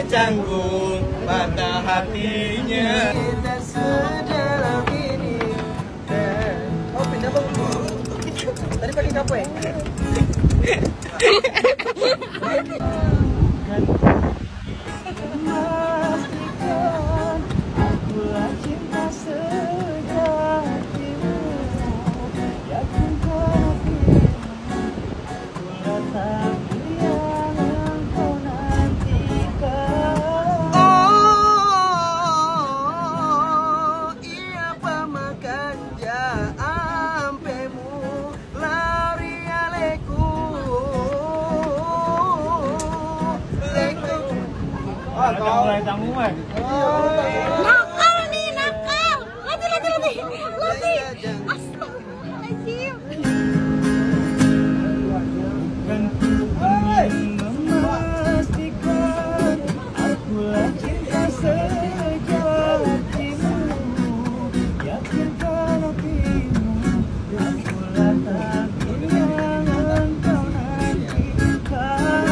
canggung patah hatinya. Kita sedalam ini. Oh pindah bang. Tadi pakai kapo ya? Mulai tanggung weh. Nakal nih, nakal. Latih. Astagfirullahaladzim. Kan ku ingin memastikan akulah cinta sejatimu. Yakinkan hatimu, akulah takdir yang engkau nantikan.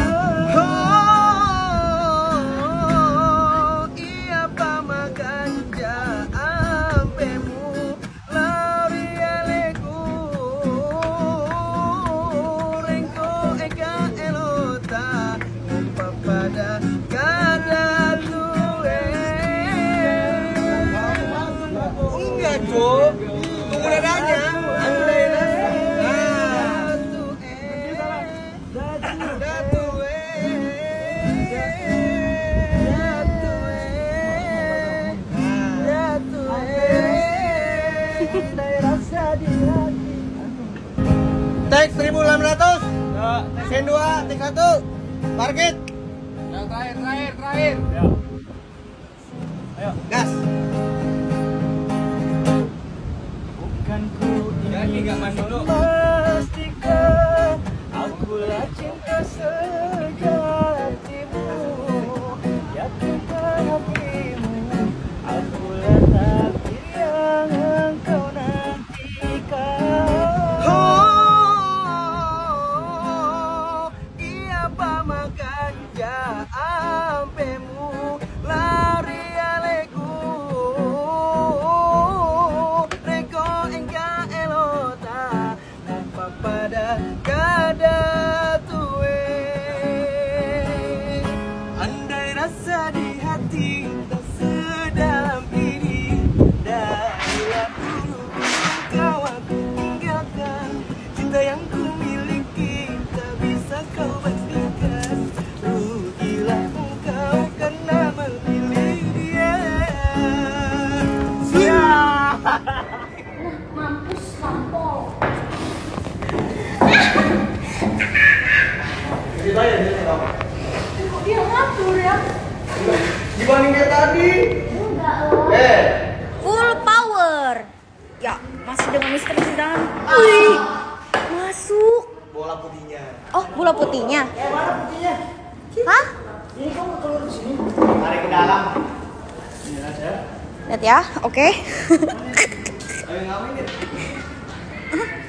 Tunggu nadanya. Teks 1600. Sen 2, tek 1. Target. Yang terakhir. Ya. Ayo, gas. Bukan ku ingin dulu. memastikan akulah cinta sejatimu. Yakinkan hatimu, akulah takdir yang engkau nantikan. Oh, iya pamakan jampemu lari aleku reko engka elota nampa pada kada tuwe. Andai rasa di hati tak sedalam ini, darilah dulu kau aku tinggalkan. Cinta yang ku miliki tak bisa kau bandingkan. Rugilah engkau karena memilih dia. Mampus lampau. Dibayar dia berapa? Kok dia ngatur ya? Dibanding kayak tadi. Enggak loh. Full power. Ya, masih dengan misteri sedang. Wih, masuk. Bola putihnya. Oh, bola putihnya. Mana putihnya? Hah? Ini kamu keluar di sini. Tarik ke dalam. Ini aja. Lihat ya, oke. Ayo ngapain?